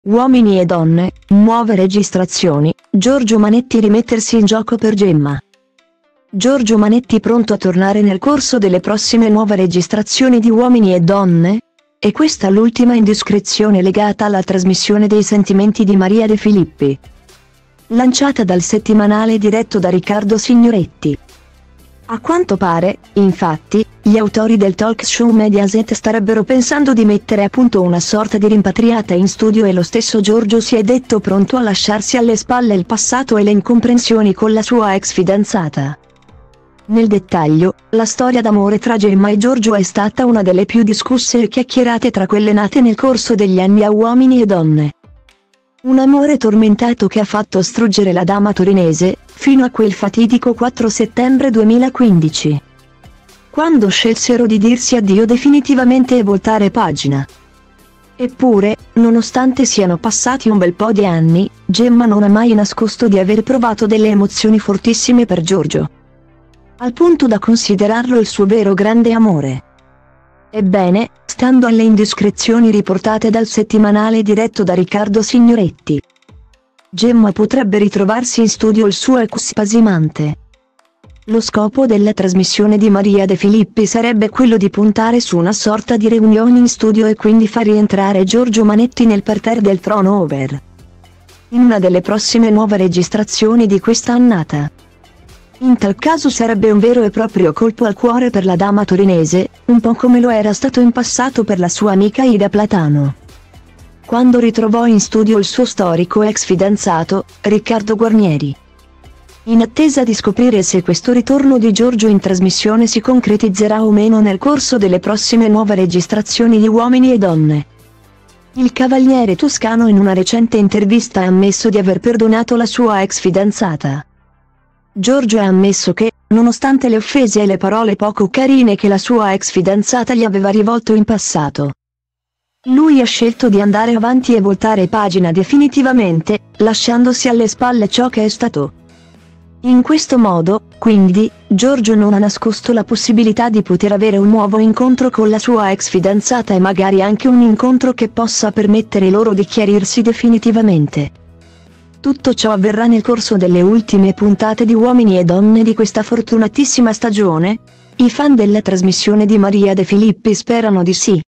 Uomini e donne, nuove registrazioni, Giorgio Manetti rimettersi in gioco per Gemma. Giorgio Manetti pronto a tornare nel corso delle prossime nuove registrazioni di Uomini e donne? E questa l'ultima indiscrezione legata alla trasmissione dei sentimenti di Maria De Filippi, lanciata dal settimanale diretto da Riccardo Signoretti. A quanto pare, infatti, gli autori del talk show Mediaset starebbero pensando di mettere a punto una sorta di rimpatriata in studio e lo stesso Giorgio si è detto pronto a lasciarsi alle spalle il passato e le incomprensioni con la sua ex fidanzata. Nel dettaglio, la storia d'amore tra Gemma e Giorgio è stata una delle più discusse e chiacchierate tra quelle nate nel corso degli anni a Uomini e donne. Un amore tormentato che ha fatto struggere la dama torinese, fino a quel fatidico 4 settembre 2015. Quando scelsero di dirsi addio definitivamente e voltare pagina. Eppure, nonostante siano passati un bel po' di anni, Gemma non ha mai nascosto di aver provato delle emozioni fortissime per Giorgio, al punto da considerarlo il suo vero grande amore. Ebbene, stando alle indiscrezioni riportate dal settimanale diretto da Riccardo Signoretti, Gemma potrebbe ritrovarsi in studio il suo ex spasimante. Lo scopo della trasmissione di Maria De Filippi sarebbe quello di puntare su una sorta di riunione in studio e quindi far rientrare Giorgio Manetti nel parterre del Throne Over, in una delle prossime nuove registrazioni di questa annata. In tal caso sarebbe un vero e proprio colpo al cuore per la dama torinese, un po' come lo era stato in passato per la sua amica Ida Platano, quando ritrovò in studio il suo storico ex fidanzato, Riccardo Guarnieri. In attesa di scoprire se questo ritorno di Giorgio in trasmissione si concretizzerà o meno nel corso delle prossime nuove registrazioni di Uomini e donne, il cavaliere toscano in una recente intervista ha ammesso di aver perdonato la sua ex fidanzata. Giorgio ha ammesso che, nonostante le offese e le parole poco carine che la sua ex fidanzata gli aveva rivolto in passato, lui ha scelto di andare avanti e voltare pagina definitivamente, lasciandosi alle spalle ciò che è stato. In questo modo, quindi, Giorgio non ha nascosto la possibilità di poter avere un nuovo incontro con la sua ex fidanzata e magari anche un incontro che possa permettere loro di chiarirsi definitivamente. Tutto ciò avverrà nel corso delle ultime puntate di Uomini e donne di questa fortunatissima stagione? I fan della trasmissione di Maria De Filippi sperano di sì.